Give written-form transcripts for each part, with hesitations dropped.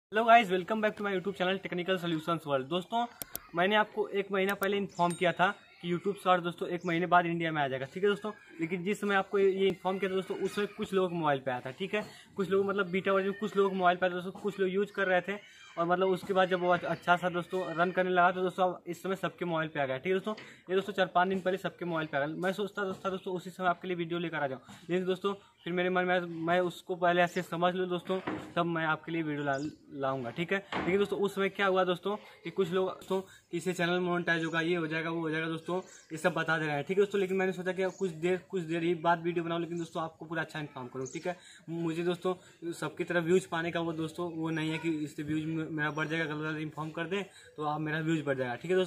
Hello guys, welcome back to my YouTube channel technical solutions world. दोस्तों, मैंने आपको एक महीना पहले इन्फॉर्म किया था कि यूट्यूब शॉर्ट दोस्तों एक महीने बाद इंडिया में आ जाएगा। ठीक है दोस्तों, लेकिन जिस समय आपको ये इन्फॉर्म किया था दोस्तों, उस समय कुछ लोग मोबाइल पे आया था। ठीक है, कुछ लोग मतलब बीटा वर्जन कुछ लोग मोबाइल पे आए दोस्तों, कुछ लोग यूज कर रहे थे और मतलब उसके बाद जब वो अच्छा सा दोस्तों रन करने लगा तो दोस्तों इस समय सबके मोबाइल पे आ गया। ठीक है दोस्तों, ये दोस्तों 4-5 दिन पहले सबके मोबाइल पे आ गया। मैं सोचता दोस्तों उसी समय आपके लिए वीडियो लेकर आ जाऊँ, लेकिन दोस्तों फिर मेरे मन में मैं उसको पहले ऐसे समझ लूँ दोस्तों, तब मैं आपके लिए वीडियो लाऊंगा। ठीक है, लेकिन दोस्तों उस समय क्या हुआ दोस्तों कि कुछ लोग दोस्तों इससे चैनल मोनेटाइज होगा, ये हो जाएगा, वो हो जाएगा दोस्तों, ये सब बता दे रहे हैं। ठीक है दोस्तों, लेकिन मैंने सोचा कि कुछ देर ही बाद वीडियो बनाऊं, लेकिन दोस्तों आपको पूरा अच्छा इन्फॉर्म करूँ। ठीक है, मुझे दोस्तों सबकी तरफ व्यूज पाने का वो दोस्तों वो नहीं है कि इससे व्यूज मेरा बढ़ जाएगा, गलत इन्फॉर्म कर दें तो आप मेरा व्यूज बढ़ जाएगा। ठीक है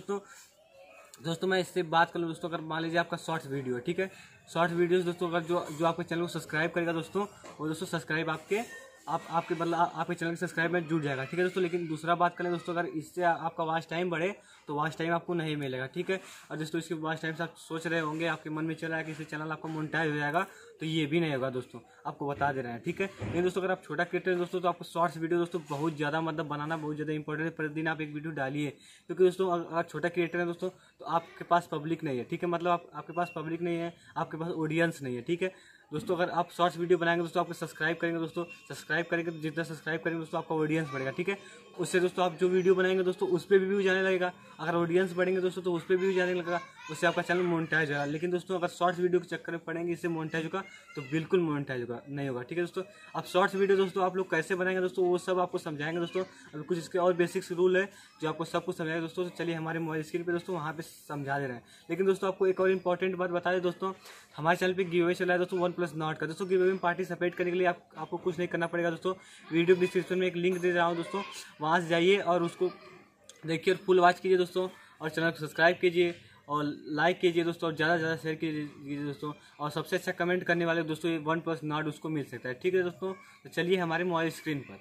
दोस्तों मैं इससे बात कर लूँ दोस्तों, अगर मान लीजिए आपका शॉर्ट्स वीडियो है, ठीक है, शॉर्ट्स वीडियोस दोस्तों अगर जो आपके चैनल को सब्सक्राइब करेगा दोस्तों, वो दोस्तों सब्सक्राइब आपके मतलब आपके चैनल के सब्सक्राइब में जुड़ जाएगा। ठीक है दोस्तों, लेकिन दूसरा बात करें दोस्तों, अगर इससे आपका वॉच टाइम बढ़े तो वॉच टाइम आपको नहीं मिलेगा। ठीक है, और दोस्तों इसके वॉच टाइम से आप सोच रहे होंगे, आपके मन में चल रहा है कि इससे चैनल आपका मोनेटाइज हो जाएगा, तो ये भी नहीं होगा दोस्तों, आपको बता दे रहे हैं। ठीक है, लेकिन दोस्तों अगर आप छोटा क्रिएटर हैं दोस्तों, तो आपको शॉर्ट्स वीडियो दोस्तों बहुत ज़्यादा मतलब बनाना बहुत ज़्यादा इंपॉर्टेंट है। प्रतिदिन आप एक वीडियो डालिए, क्योंकि दोस्तों अगर छोटा क्रिएटर है दोस्तों तो आपके पास पब्लिक नहीं है। ठीक है, मतलब आपके पास पब्लिक नहीं है, आपके पास ऑडियंस नहीं है। ठीक है दोस्तों, अगर आप शॉर्ट्स वीडियो बनाएंगे दोस्तों, आपको सब्सक्राइब करेंगे दोस्तों, सब्सक्राइब करेंगे तो जितना सब्सक्राइब करेंगे दोस्तों आपका ऑडियंस बढ़ेगा। ठीक है, उससे दोस्तों आप जो वीडियो बनाएंगे दोस्तों उस पर भी व्यूज आने लगेगा। अगर ऑडियंस बढ़ेंगे दोस्तों तो उस पर भी व्यूज आने लगेगा, उससे आपका चैनल मोनेटाइज होगा। लेकिन दोस्तों अगर शॉर्ट्स वीडियो के चक्कर में पड़ेंगे इससे मोनेटाइज होगा तो बिल्कुल मोनेटाइज होगा नहीं होगा। ठीक है दोस्तों, आप शॉर्ट्स वीडियो दोस्तों आप लोग कैसे बनाएंगे दोस्तों, वो सब आपको समझाएंगे दोस्तों। अभी कुछ इसके और बेसिक्स रूल है जो आपको सब कुछ समझाएंगे दोस्तों। तो चलिए हमारे मोबाइल स्क्रीन पे दोस्तों वहाँ पे समझा दे रहे हैं। लेकिन दोस्तों आपको एक और इंपॉर्टेंट बात बता दें दोस्तों, हमारे चैनल पे गिव अवे चल रहा है दोस्तों OnePlus Nord का। दोस्तों गिव अवे में पार्टिसिपेट करने के लिए आपको कुछ नहीं करना पड़ेगा दोस्तों। वीडियो डिस्क्रिप्शन में एक लिंक दे रहा हूँ दोस्तों, वहाँ से जाइए और उसको देखिए और फुल वॉच कीजिए दोस्तों, और चैनल को सब्सक्राइब कीजिए और लाइक कीजिए दोस्तों, और ज़्यादा से ज़्यादा शेयर कीजिए दोस्तों। और सबसे अच्छा कमेंट करने वाले दोस्तों ये OnePlus Nord उसको मिल सकता है। ठीक है दोस्तों, तो चलिए हमारे मोबाइल स्क्रीन पर।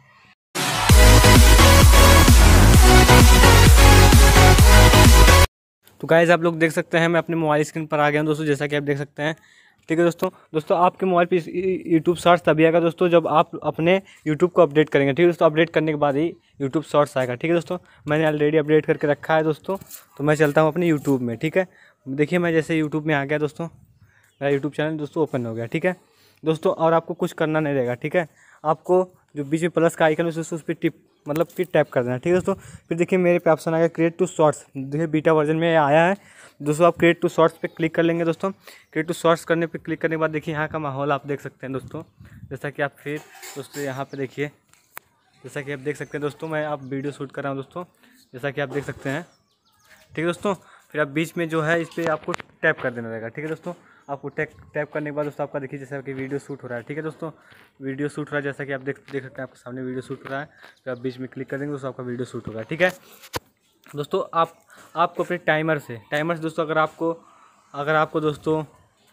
तो गाइस आप लोग देख सकते हैं मैं अपने मोबाइल स्क्रीन पर आ गया हूँ दोस्तों, जैसा कि आप देख सकते हैं। ठीक है दोस्तों आपके मोबाइल पे यूट्यूब शॉर्ट्स तभी आएगा दोस्तों जब आप अपने यूट्यूब को अपडेट करेंगे। ठीक है दोस्तों, अपडेट करने के बाद ही यूट्यूब शॉर्ट्स आएगा। ठीक है दोस्तों, मैंने ऑलरेडी अपडेट करके रखा है दोस्तों, तो मैं चलता हूँ अपने यूट्यूब में। ठीक है, देखिए मैं जैसे यूट्यूब में आ गया दोस्तों, मेरा यूट्यूब चैनल दोस्तों ओपन हो गया। ठीक है दोस्तों, और आपको कुछ करना नहीं रहेगा। ठीक है, आपको जो बीच में प्लस का आइकन है उस पर फिर टैप कर देना। ठीक है दोस्तों, फिर देखिए मेरे पे ऑप्शन आ गया क्रिएट टू शॉर्ट्स। देखिए बीटा वर्जन में आया है दोस्तों, आप क्रिएट टू शॉर्ट्स पे क्लिक कर लेंगे दोस्तों। क्रिएट टू शॉर्ट्स करने पे क्लिक करने के बाद देखिए यहाँ का माहौल आप देख सकते हैं दोस्तों, जैसा कि आप फिर दोस्तों यहाँ पे देखिए, जैसा कि आप देख सकते हैं दोस्तों, मैं आप वीडियो शूट कर रहा हूँ दोस्तों, जैसा कि आप देख सकते हैं। ठीक है दोस्तों, फिर आप बीच में जो है इस पर आपको टैप कर देना रहेगा। ठीक है दोस्तों, आपको टैप करने के बाद दोस्तों आपका देखिए जैसा कि वीडियो शूट हो रहा है। ठीक है दोस्तों, वीडियो शूट हो रहा है, जैसा कि आप देख सकते हैं आपके सामने वीडियो शूट हो रहा है। तो आप बीच में क्लिक कर देंगे दोस्तों, आपका वीडियो शूट होगा। ठीक है दोस्तों, आपको अपने टाइमर से दोस्तों अगर आपको दोस्तों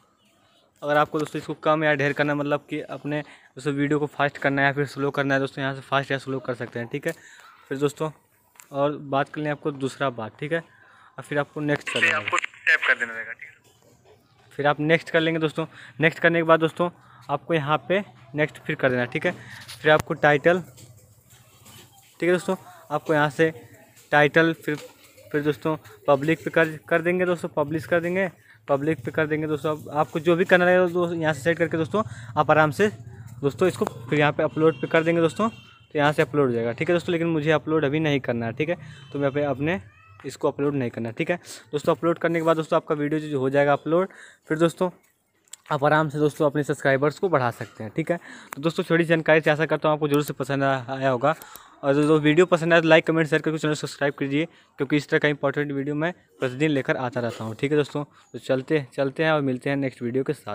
इसको कम या ढेर करना, मतलब कि अपने दोस्तों वीडियो को फास्ट करना है या फिर स्लो करना है दोस्तों, यहाँ से फास्ट या स्लो कर सकते हैं। ठीक है, फिर दोस्तों और बात कर लें आपको दूसरा बात। ठीक है, और फिर आपको नेक्स्ट कर देना, आपको टैप कर देना रहेगा। ठीक है, फिर आप नेक्स्ट कर लेंगे दोस्तों। नेक्स्ट करने के बाद दोस्तों आपको यहाँ पे नेक्स्ट फिर कर देना। ठीक है, फिर आपको टाइटल, ठीक है दोस्तों, आपको यहाँ से टाइटल फिर दोस्तों पब्लिक पे कर देंगे दोस्तों, पब्लिश कर देंगे, पब्लिक पे कर देंगे दोस्तों। आपको जो भी करना रहेगा दोस्तों यहाँ से सेट करके दोस्तों आप आराम से दोस्तों इसको फिर यहाँ पे अपलोड पे कर देंगे दोस्तों, तो यहाँ से अपलोड हो जाएगा। ठीक है दोस्तों, लेकिन मुझे अपलोड अभी नहीं करना है। ठीक है, तो मैं अपने इसको अपलोड नहीं करना। ठीक है दोस्तों, अपलोड करने के बाद दोस्तों आपका वीडियो जो हो जाएगा अपलोड, फिर दोस्तों आप आराम से दोस्तों अपने सब्सक्राइबर्स को बढ़ा सकते हैं। ठीक है, तो दोस्तों छोटी जानकारी से आशा करता हूँ आपको जरूर से पसंद आया होगा, और दोस्तों वीडियो पसंद आया तो लाइक कमेंट शेयर करके चैनल सब्सक्राइब कीजिए, क्योंकि इस तरह का इंपॉर्टेंट वीडियो मैं प्रतिदिन लेकर आता रहता हूँ। ठीक है दोस्तों, तो चलते हैं और मिलते हैं नेक्स्ट वीडियो के साथ।